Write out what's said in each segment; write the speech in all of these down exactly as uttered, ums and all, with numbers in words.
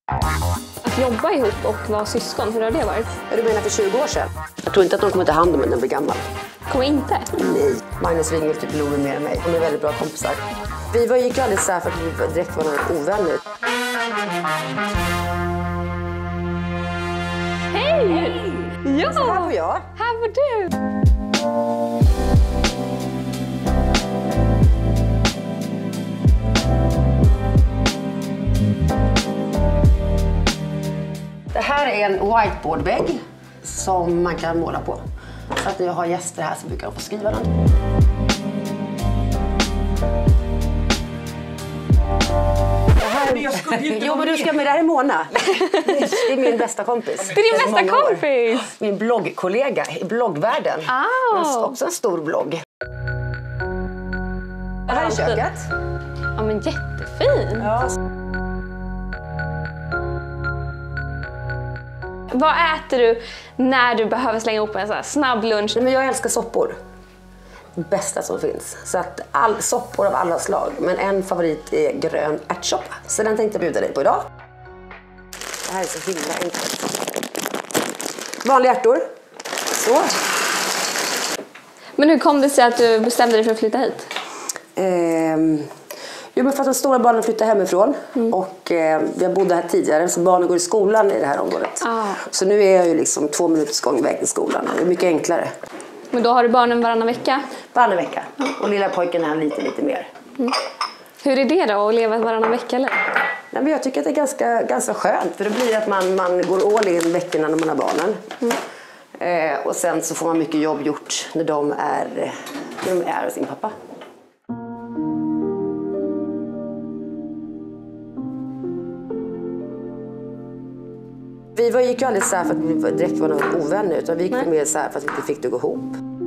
Att jobba ihop och vara syskon, hur har det varit? Du menar för tjugo år sedan? Jag tror inte att de kommer ta hand om när de blir gammal. Kommer inte? Nej. Magnus ringer typ Lover mer än mig. De är väldigt bra kompisar. Vi var, gick ju aldrig så här för att vi direkt var några ovänner. Hej! Hej! Ja! Så här var jag. Här var du! Det här är en whiteboardvägg som man kan måla på. Så att när jag har gäster här så brukar de få skriva den. Det här är... Jo, men du ska med. Det här är Mona. Det är min bästa kompis. Det är din bästa kompis? År. Min bloggkollega i bloggvärlden. Oh. Också en stor blogg. Det här är köket. Ja, men jättefint. Ja. Vad äter du när du behöver slänga ihop en så här snabb lunch? Nej, men jag älskar soppor. Det bästa som finns. Så att all, soppor av alla slag. Men en favorit är grön ärtsoppa. Så den tänkte jag bjuda dig på idag. Det här är så himla enkelt. Vanliga ärtor. Så. Men hur kom det sig att du bestämde dig för att flytta hit? Ehm... Jo, men för att de stora barnen flyttar hemifrån mm. och eh, jag bodde här tidigare så barnen går i skolan i det här området. Ah. Så nu är jag ju liksom två minuters gång väg till skolan. Det är mycket enklare. Men då har du barnen varannan vecka? Varannan vecka. Mm. Och lilla pojken är lite, lite mer. Mm. Hur är det då att leva varannan vecka eller? Nej, men jag tycker att det är ganska, ganska skönt. För det blir att man, man går all in veckorna när man har barnen. Mm. Eh, och sen så får man mycket jobb gjort när de är, när de är hos sin pappa. Vi var, gick ju aldrig så här för att vi direkt var några ovänner, utan vi gick mer så här för att vi inte fick det gå ihop.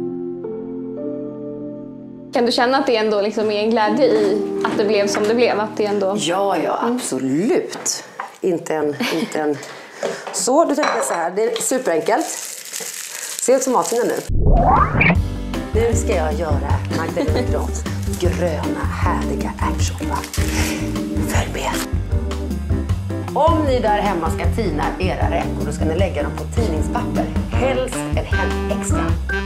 Kan du känna att det ändå liksom är en glädje i att det blev som det blev? Att det ändå... Ja, ja, absolut. Mm. Inte en... Inte en... Så, du tänker så här. Det är superenkelt. Se ut som maten nu. Nu ska jag göra Magdalena Grans gröna, härliga ärtsoppa. Följ med. Om ni där hemma ska tina era räkor, då ska ni lägga dem på tidningspapper. Helst en hänt extra.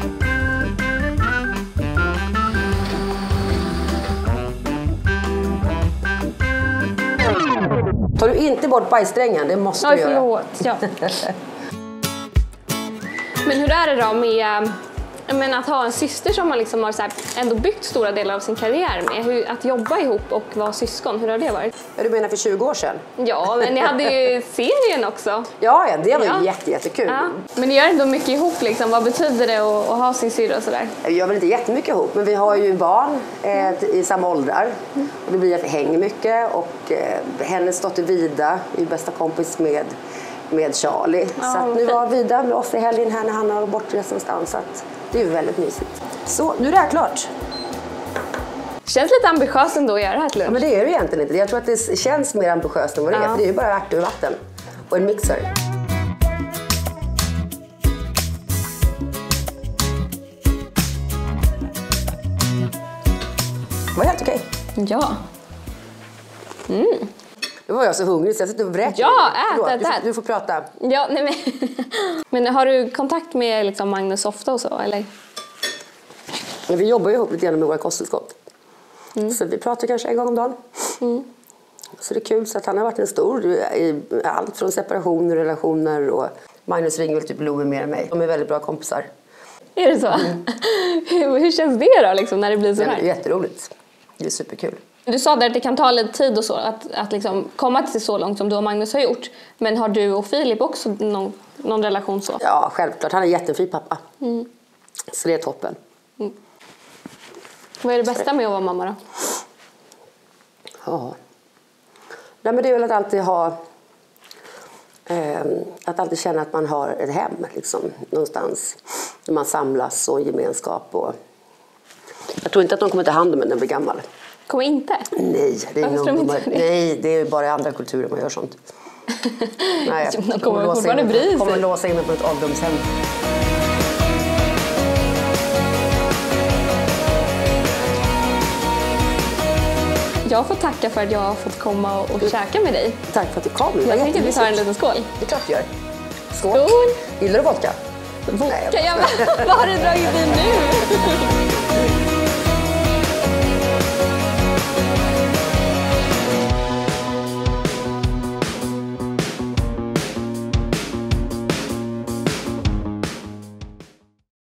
Tar du inte bort bajssträngen, det måste Oj, du göra. Förlåt. Ja. Men hur är det då med... Jag menar, att ha en syster som man liksom har så här ändå byggt stora delar av sin karriär med. Hur, att jobba ihop och vara syskon, hur har det varit? Ja, du menar för tjugo år sedan? Ja, men ni hade ju serien också. Ja, ja, det var ja. jätte, jättekul. Ja. Men ni gör ändå mycket ihop liksom. Vad betyder det att, att ha sin syrra och sådär? Vi gör väl inte jättemycket ihop, men vi har ju barn eh, i samma åldrar. Mm. Och det blir att vi hänger mycket. Och eh, hennes dotter Vida är ju bästa kompis med, med Charlie. Ja, så att nu var Vida med oss i helgen här när han har bortrest någonstans. Så att det är ju väldigt mysigt. Så, nu är det här klart. Känns lite ambitiöst ändå att göra det här till lunch. Ja, men det är det egentligen inte. Jag tror att det känns mer ambitiöst än vad det är. Ja. För det är ju bara ärtor och vatten. Och en mixer. Det var helt okej. Ja. Mm. Då var jag så hungrig så jag sitter och vräker. Ja, ät, ät, du, får, ät. du får prata. Ja, nej men. Men har du kontakt med liksom Magnus ofta och så, eller? Men vi jobbar ju ihop lite grann med våra kosttillskott. Mm. Så vi pratar kanske en gång om dagen. Mm. Så det är kul, så att han har varit en stor i allt från separationer, relationer och Magnus ringer väl typ Lover mer än mig. De är väldigt bra kompisar. Är det så? Mm. hur, hur känns det då liksom, när det blir så här? Det är jätteroligt. Det är superkul. Du sa där att det kan ta lite tid och så, att, att liksom komma till så långt som du och Magnus har gjort. Men har du och Filip också någon, någon relation så? Ja, självklart. Han är en jättefin pappa. Mm. Så det är toppen. Mm. Vad är det bästa med att vara mamma då? Ja. Nej, men det är väl att alltid ha... Eh, att alltid känna att man har ett hem liksom, någonstans. Där man samlas och gemenskap. Och... Jag tror inte att de kommer ta hand om en när de blir gammal. Kommer inte? Nej, det är Varför ungdomar. inte det? Nej, det är bara i andra kulturer man gör sånt. Nej, de kommer, kommer fortfarande bry sig. Kommer låsa in mig på ett ålderdomshem. jag får tacka för att jag har fått komma och, och käka med dig. Tack för att du kom. Jag tänkte att vi tar en liten skål. Det är klart du gör. Skål. Skål. Gillar du vodka? Vodka? Ja, vad har du dragit in nu?